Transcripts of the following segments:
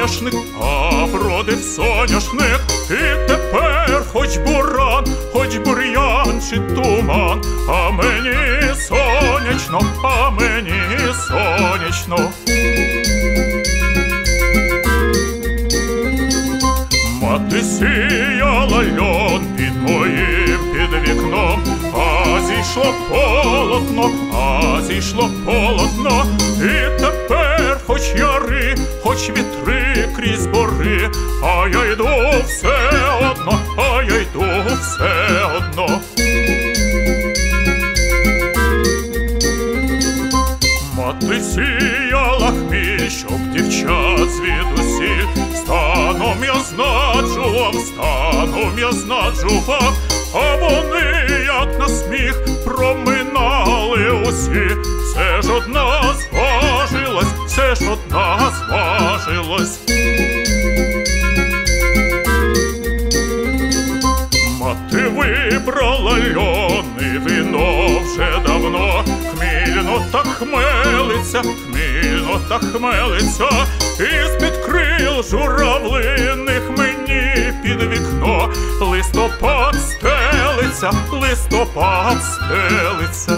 соняшник, а вродив соняшник. І тепер хоч буран, хоч бур'ян чи туман, а мені сонячно, а мені сонячно. Мати сіяла льон під моїм під вікном, а зійшло полотно, а зійшло полотно. І тепер хоч яри, хоч вітри крізь бори, а я йду все одно, а я йду все одно. Мати сіяла хміль, щоб дівчат звідусіль. Станом я знаджував, станом я знаджував, а вони, як на сміх, проминали усі. Все ж одна зважилась, все ж одна зважилась. Мати вибрала льон і вино вже давно. Хмільно так хмелиться, хмільно так хмелиться, і з-під крил журавлиних мені під вікно листопад стелиться, листопад стелиться.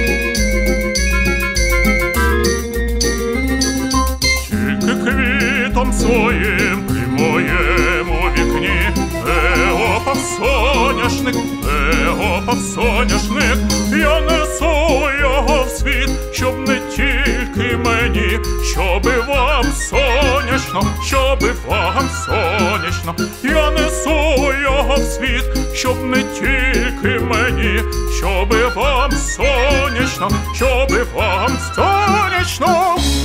Тільки квітом своїм при моєму вікні де опав соняшник, де опав соняшник. Я несу його в світ, щоб не тільки мені, щоби вам сонячно, щоби вам сонячно. Я несу його в світ, щоб не тільки мені, щоби вам сонячно, щоби вам сонячно.